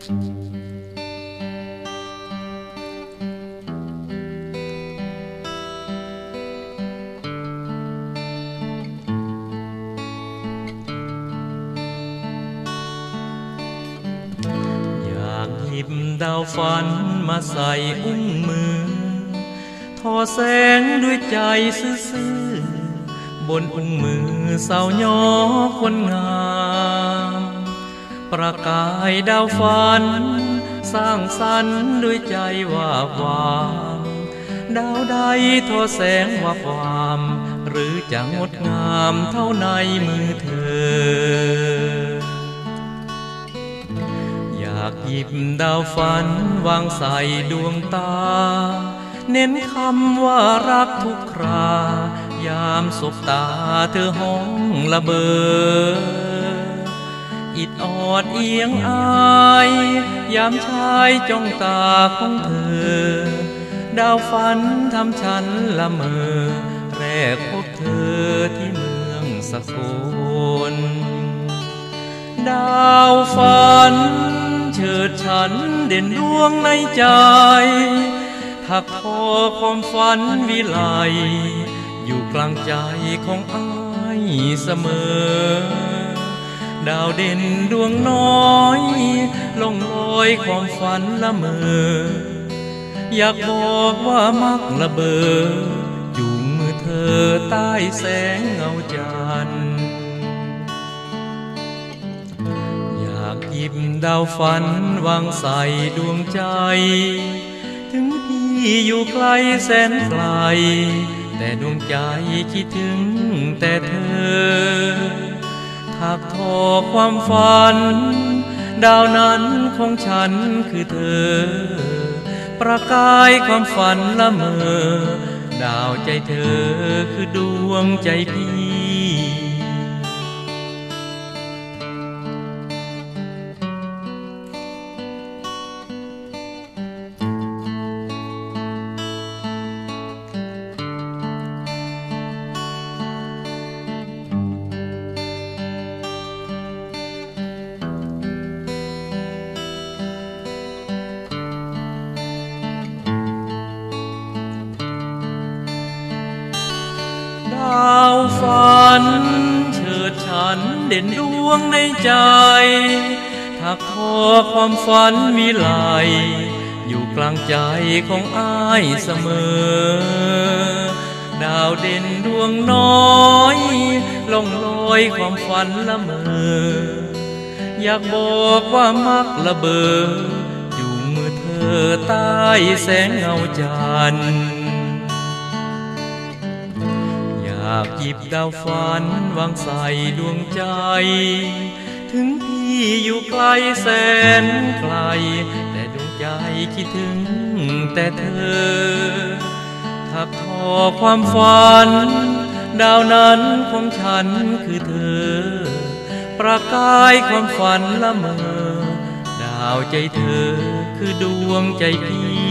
หยิบดาวฝันมาใส่อุ้งมือทอแสงด้วยใจซื่อๆบนอุ้งมือสาวย้อคนงามประกายดาวฝันสร้างสรรค์ด้วยใจว่าหวานดาวใดทอแสงว่าความหรือจะงดงามเท่าในมือเธออยากหยิบดาวฝันวางใส่ดวงตาเน้นคำว่ารักทุกครายามสบตาเธอห้องละเบออิดออดเอียงอายยามชายจ้องตาของเธอดาวฝันทำฉันละเมอแรกพบเธอที่เมืองสกลดาวฝันเฉิดฉันเด่นดวงในใจถักทอความฝันวิไลอยู่กลางใจของอ้ายเสมอดาวเด่นดวงน้อยล่องลอยความฝันละเมออยากบอกว่ามักละเบอจูงมือเธอใต้แสงเงาจันทร์อยากหยิบดาวฝันวางใส่ดวงใจถึงพี่อยู่ไกลแสนไกลแต่ดวงใจคิดถึงแต่เธอถักทอความฝันดาวนั้นของฉันคือเธอประกายความฝันละเมอดาวใจเธอคือดวงใจพี่ดาวฝันเฉิดฉันเด่นดวงในใจถักทอความฝันวิไลอยู่กลางใจของอ้ายเสมอดาวเด่นดวงน้อยล่องลอยความฝันละเมออยากบอกว่ามักละเบอจูงมือเธอใต้แสงเงาจันทร์อยากหยิบดาวฝันวางใส่ดวงใจถึงพี่อยู่ไกลแสนไกลแต่ดวงใจคิดถึงแต่เธอถักทอความฝันดาวนั้นของฉันคือเธอประกายความฝันละเมอดาวใจเธอคือดวงใจพี่